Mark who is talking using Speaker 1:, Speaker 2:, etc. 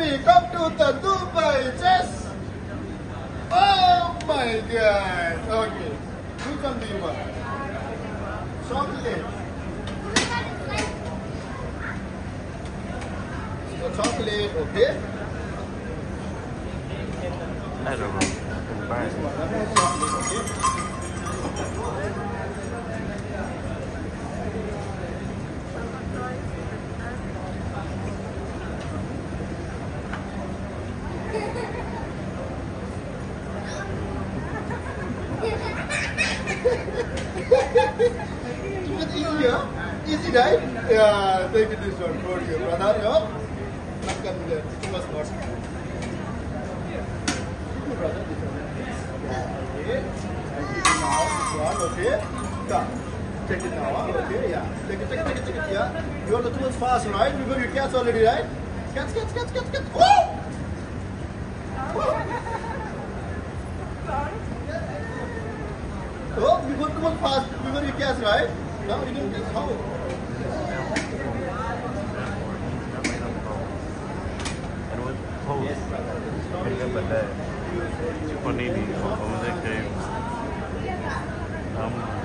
Speaker 1: we come to the Dubai chess. Oh my god. Okay. Which one do you want? Chocolate. So chocolate, okay.
Speaker 2: I don't know. Bye.
Speaker 1: It's easy, huh? Easy, right? Yeah, take it this one for you, brother. No? Not come there. Too much more. Brother, this one. Okay. And take it now. This one, okay. Come. Take it now, huh? Okay, yeah. Take it, yeah. You are the too much fast, right? Because you catch already, right? Catch. Woo! Oh, you got too much fast before you catch, right? Now you can catch how?
Speaker 2: Post.